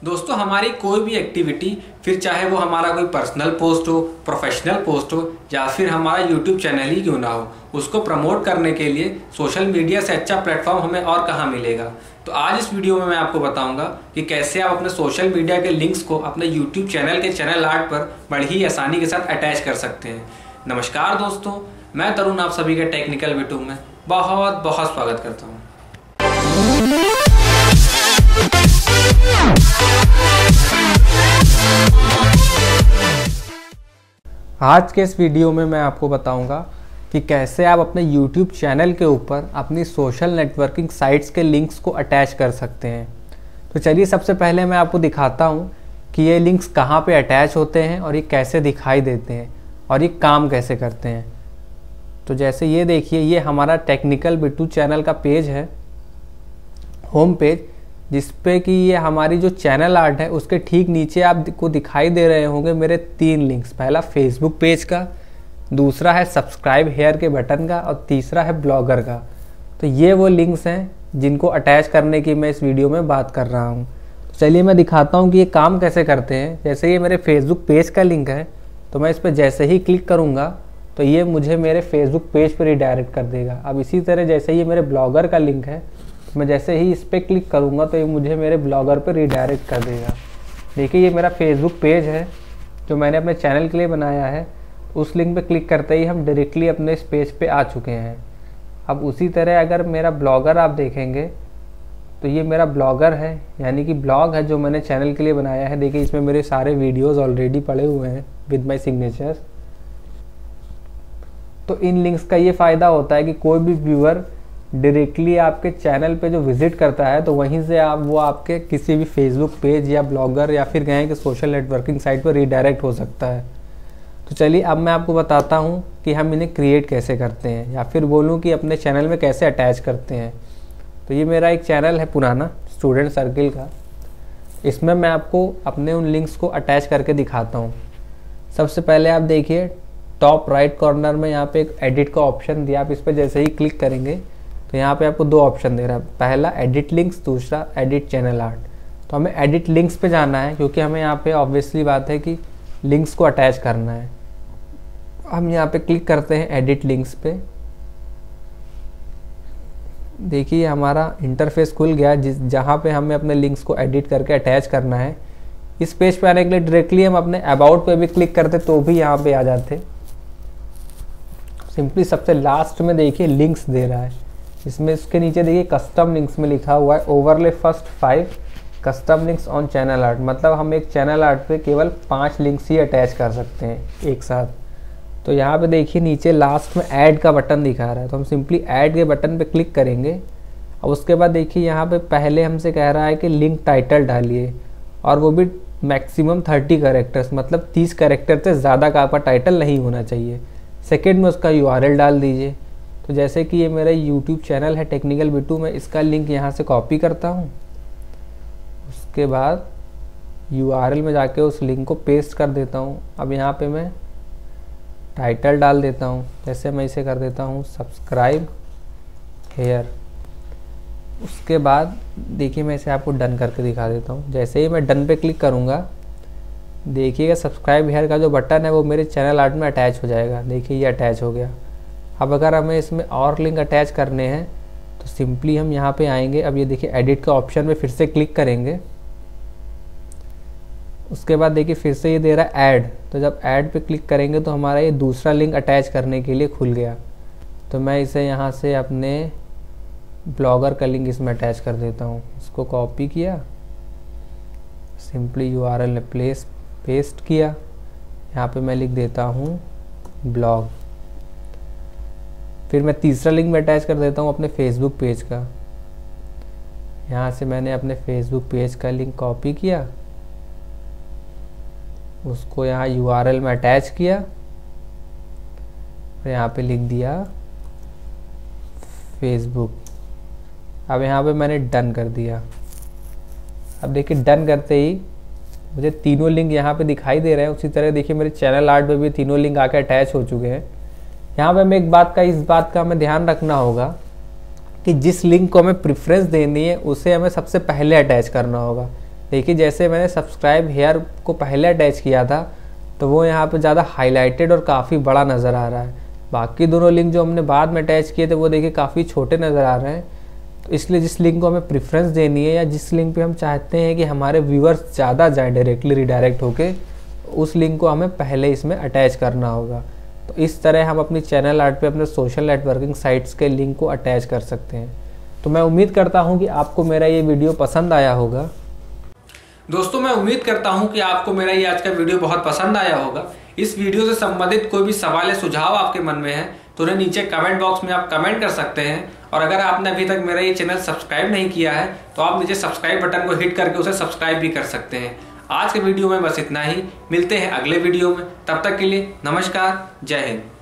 दोस्तों हमारी कोई भी एक्टिविटी, फिर चाहे वो हमारा कोई पर्सनल पोस्ट हो, प्रोफेशनल पोस्ट हो या फिर हमारा यूट्यूब चैनल ही क्यों ना हो, उसको प्रमोट करने के लिए सोशल मीडिया से अच्छा प्लेटफॉर्म हमें और कहाँ मिलेगा। तो आज इस वीडियो में मैं आपको बताऊंगा कि कैसे आप अपने सोशल मीडिया के लिंक्स को अपने यूट्यूब चैनल के चैनल आर्ट पर बड़ी ही आसानी के साथ अटैच कर सकते हैं। नमस्कार दोस्तों, मैं तरुण आप सभी के टेक्निकल बिटू में बहुत बहुत स्वागत करता हूँ। आज के इस वीडियो में मैं आपको बताऊंगा कि कैसे आप अपने YouTube चैनल के ऊपर अपनी सोशल नेटवर्किंग साइट्स के लिंक्स को अटैच कर सकते हैं। तो चलिए सबसे पहले मैं आपको दिखाता हूं कि ये लिंक्स कहां पे अटैच होते हैं और ये कैसे दिखाई देते हैं और ये काम कैसे करते हैं। तो जैसे ये देखिए, ये हमारा टेक्निकल बिटू चैनल का पेज है, होम पेज, जिसपे कि ये हमारी जो चैनल आर्ट है उसके ठीक नीचे आपको दिखाई दे रहे होंगे मेरे 3 लिंक्स। पहला फेसबुक पेज का, दूसरा है सब्सक्राइब हेयर के बटन का और तीसरा है ब्लॉगर का। तो ये वो लिंक्स हैं जिनको अटैच करने की मैं इस वीडियो में बात कर रहा हूँ। तो चलिए मैं दिखाता हूँ कि ये काम कैसे करते हैं। जैसे ये मेरे फेसबुक पेज का लिंक है, तो मैं इस पर जैसे ही क्लिक करूँगा तो ये मुझे मेरे फेसबुक पेज पर रिडायरेक्ट कर देगा। अब इसी तरह जैसे ये मेरे ब्लॉगर का लिंक है, मैं जैसे ही इस पर क्लिक करूँगा तो ये मुझे मेरे ब्लॉगर पर रिडायरेक्ट कर देगा। देखिए ये मेरा फेसबुक पेज है जो मैंने अपने चैनल के लिए बनाया है। उस लिंक पे क्लिक करते ही हम डायरेक्टली अपने इस पेज पे आ चुके हैं। अब उसी तरह अगर मेरा ब्लॉगर आप देखेंगे तो ये मेरा ब्लॉगर है, यानी कि ब्लॉग है जो मैंने चैनल के लिए बनाया है। देखिए इसमें मेरे सारे वीडियोज़ ऑलरेडी पड़े हुए हैं विद माई सिग्नेचर्स। तो इन लिंक्स का ये फ़ायदा होता है कि कोई भी व्यूअर डायरेक्टली आपके चैनल पे जो विजिट करता है तो वहीं से वो आपके किसी भी फेसबुक पेज या ब्लॉगर या फिर कहें कि सोशल नेटवर्किंग साइट पर रीडायरेक्ट हो सकता है। तो चलिए अब मैं आपको बताता हूँ कि हम इन्हें क्रिएट कैसे करते हैं, या फिर बोलूँ कि अपने चैनल में कैसे अटैच करते हैं। तो ये मेरा एक चैनल है पुराना स्टूडेंट सर्किल का, इसमें मैं आपको अपने उन लिंक्स को अटैच करके दिखाता हूँ। सबसे पहले आप देखिए टॉप राइट कॉर्नर में यहाँ पे एक एडिट का ऑप्शन दिया। आप इस पर जैसे ही क्लिक करेंगे तो यहाँ पे आपको 2 ऑप्शन दे रहा है, पहला एडिट लिंक्स, दूसरा एडिट चैनल आर्ट। तो हमें एडिट लिंक्स पे जाना है क्योंकि हमें यहाँ पे ऑब्वियसली बात है कि लिंक्स को अटैच करना है। हम यहाँ पे क्लिक करते हैं एडिट लिंक्स पे। देखिए हमारा इंटरफेस खुल गया जहाँ पे हमें अपने लिंक्स को एडिट करके अटैच करना है। इस पेज पे आने के लिए डायरेक्टली हम अपने अबाउट पे भी क्लिक करते तो भी यहाँ पे आ जाते। सिंपली सबसे लास्ट में देखिए लिंक्स दे रहा है, इसमें इसके नीचे देखिए कस्टम लिंक्स में लिखा हुआ है overlay first 5 custom links on channel art. मतलब हम एक चैनल आर्ट पे केवल 5 लिंक्स ही अटैच कर सकते हैं एक साथ। तो यहाँ पे देखिए नीचे लास्ट में ऐड का बटन दिखा रहा है, तो हम सिंपली ऐड के बटन पे क्लिक करेंगे। और उसके बाद देखिए यहाँ पे पहले हमसे कह रहा है कि लिंक टाइटल डालिए, और वो भी मैक्सिमम 30 कैरेक्टर्स, मतलब 30 कैरेक्टर से ज़्यादा का आपका टाइटल नहीं होना चाहिए। सेकेंड में उसका URL डाल दीजिए। तो जैसे कि ये मेरा YouTube चैनल है टेक्निकल बिटू, में इसका लिंक यहाँ से कॉपी करता हूँ। उसके बाद URL में जाके उस लिंक को पेस्ट कर देता हूँ। अब यहाँ पे मैं टाइटल डाल देता हूँ, जैसे मैं इसे कर देता हूँ सब्सक्राइब हेयर। उसके बाद देखिए मैं इसे आपको डन करके दिखा देता हूँ। जैसे ही मैं डन पे क्लिक करूँगा, देखिएगा सब्सक्राइब हेयर का जो बटन है वो मेरे चैनल आर्ट में अटैच हो जाएगा। देखिए ये अटैच हो गया। अब अगर हमें इसमें और लिंक अटैच करने हैं तो सिंपली हम यहाँ पे आएंगे। अब ये देखिए एडिट का ऑप्शन पे फिर से क्लिक करेंगे। उसके बाद देखिए फिर से ये दे रहा है ऐड। तो जब ऐड पे क्लिक करेंगे तो हमारा ये दूसरा लिंक अटैच करने के लिए खुल गया। तो मैं इसे यहाँ से अपने ब्लॉगर का लिंक इसमें अटैच कर देता हूँ। इसको कॉपी किया, सिंपली URL में पेस्ट किया। यहाँ पे मैं लिख देता हूँ ब्लॉग। फिर मैं तीसरा लिंक में अटैच कर देता हूँ अपने फेसबुक पेज का। यहाँ से मैंने अपने फेसबुक पेज का लिंक कॉपी किया, उसको यहाँ URL में अटैच किया और यहाँ पे लिख दिया फेसबुक। अब यहाँ पे मैंने डन कर दिया। अब देखिए डन करते ही मुझे तीनों लिंक यहाँ पे दिखाई दे रहे हैं। उसी तरह देखिए मेरे चैनल आर्ट पे भी तीनों लिंक आके अटैच हो चुके हैं। यहाँ पे हमें इस बात का हमें ध्यान रखना होगा कि जिस लिंक को हमें प्रेफरेंस देनी है उसे हमें सबसे पहले अटैच करना होगा। देखिए जैसे मैंने सब्सक्राइब हेयर को पहले अटैच किया था तो वो यहाँ पे ज़्यादा हाईलाइटेड और काफ़ी बड़ा नज़र आ रहा है। बाकी दोनों लिंक जो हमने बाद में अटैच किए थे वो देखिए काफ़ी छोटे नज़र आ रहे हैं। तो इसलिए जिस लिंक को हमें प्रेफरेंस देनी है या जिस लिंक पे हम चाहते हैं कि हमारे व्यूअर्स ज़्यादा जाए डायरेक्टली रिडायरेक्ट होके, उस लिंक को हमें पहले इसमें अटैच करना होगा। तो इस तरह हम अपनी चैनल आर्ट पे अपने सोशल नेटवर्किंग साइट्स के लिंक को अटैच कर सकते हैं। तो मैं उम्मीद करता हूँ कि आपको मेरा ये वीडियो पसंद आया होगा। दोस्तों मैं उम्मीद करता हूं कि आपको मेरा ये आज का वीडियो बहुत पसंद आया होगा। इस वीडियो से संबंधित कोई भी सवाल या सुझाव आपके मन में है तो उन्हें नीचे कमेंट बॉक्स में आप कमेंट कर सकते हैं। और अगर आपने अभी तक मेरा ये चैनल सब्सक्राइब नहीं किया है तो आप नीचे सब्सक्राइब बटन को हिट करके उसे सब्सक्राइब भी कर सकते हैं। आज के वीडियो में बस इतना ही, मिलते हैं अगले वीडियो में। तब तक के लिए नमस्कार, जय हिंद।